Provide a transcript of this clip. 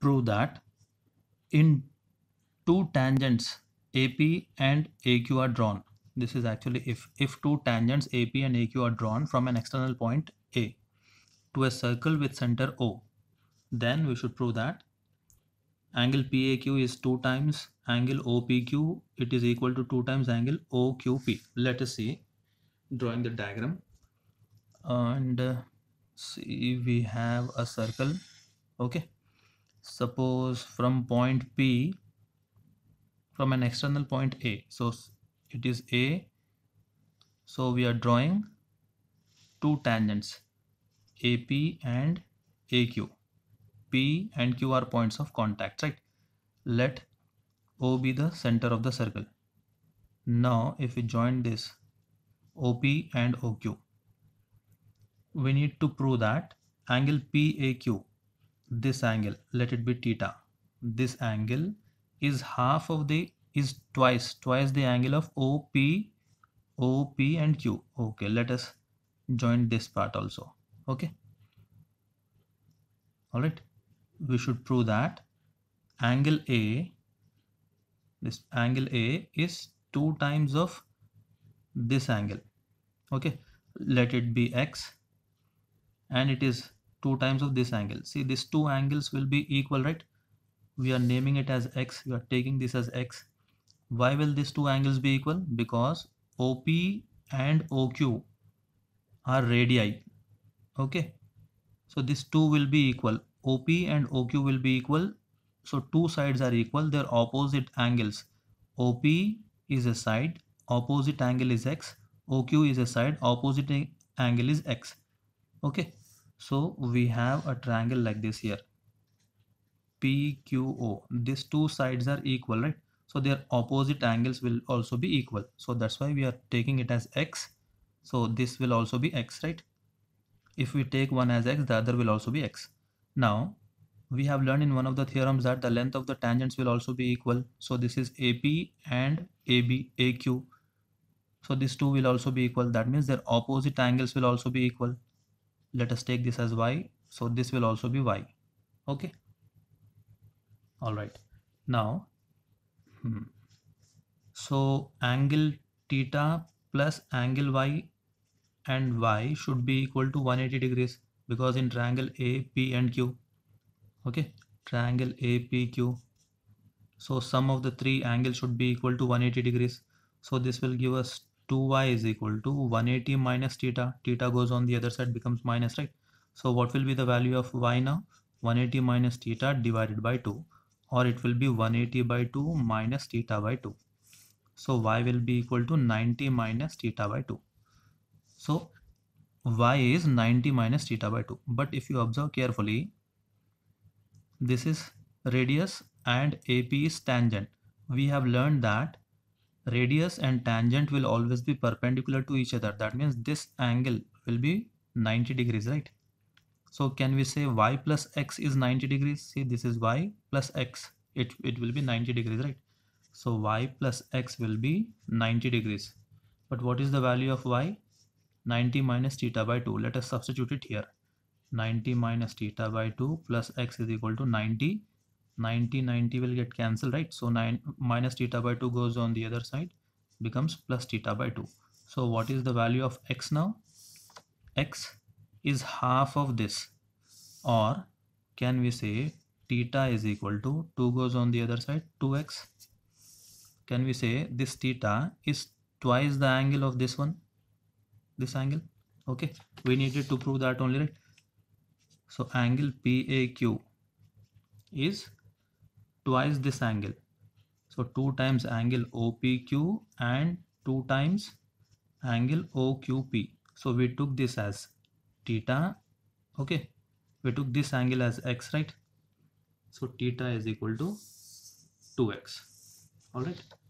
prove that in two tangents AP and AQ are drawn. This is actually if two tangents AP and AQ are drawn from an external point A to a circle with center O, then we should prove that angle PAQ is 2 times angle OPQ. It is equal to 2 times angle OQP. Let us see, drawing the diagram, and see, we have a circle. Okay, suppose from point P, from an external point A, so it is A, so we are drawing two tangents AP and AQ. P and Q are points of contact, right? Let O be the center of the circle. Now if we join this OP and OQ, we need to prove that angle PAQ, this angle, let it be theta, this angle is twice the angle of OP and Q. Okay, let us join this part also. Okay, all right, we should prove that angle A, this angle A is 2 times of this angle. Okay, let it be X, and it is 2 times of this angle. See, these two angles will be equal, right? We are naming it as X, we are taking this as X. Why will these two angles be equal? Because OP and OQ are radii. Okay, so these two will be equal. OP and OQ will be equal. So two sides are equal, their opposite angles. OP is a side, opposite angle is X. OQ is a side, opposite angle is X. Okay, so we have a triangle like this here, PQO. These two sides are equal, right? So their opposite angles will also be equal. So that's why we are taking it as X. So this will also be X, right? If we take one as X, the other will also be X. Now we have learned in one of the theorems that the length of the tangents will also be equal. So this is AP and AQ. So these two will also be equal. That means their opposite angles will also be equal. Let us take this as Y. So this will also be Y. Okay. All right. Now, so angle theta plus angle Y and Y should be equal to 180 degrees, because in triangle AP and Q. Okay, triangle APQ. So sum of the three angles should be equal to 180 degrees. So this will give us 2y is equal to 180 minus theta. Theta goes on the other side, becomes minus, right? So what will be the value of y now? 180 minus theta divided by 2, or it will be 180 by 2 minus theta by 2. So y will be equal to 90 minus theta by 2. So y is 90 minus theta by 2. But if you observe carefully, this is radius and AP is tangent. We have learned that radius and tangent will always be perpendicular to each other. That means this angle will be 90 degrees, right? So can we say y plus x is 90 degrees? See, this is y plus x. It will be 90 degrees, right? So y plus x will be 90 degrees. But what is the value of y? 90 minus theta by 2. Let us substitute it here. 90 minus theta by 2 plus x is equal to 90. 90 will get cancelled, right? So 9 minus theta by 2 goes on the other side, becomes plus theta by 2. So what is the value of x now? X is half of this, or can we say theta is equal to 2 goes on the other side, 2x. Can we say this theta is twice the angle of this one, this angle? Okay, we needed to prove that only, right? So angle PAQ is twice this angle. So 2 times angle OPQ and 2 times angle OQP. So we took this as theta. Okay, we took this angle as x, right? So theta is equal to 2x. All right.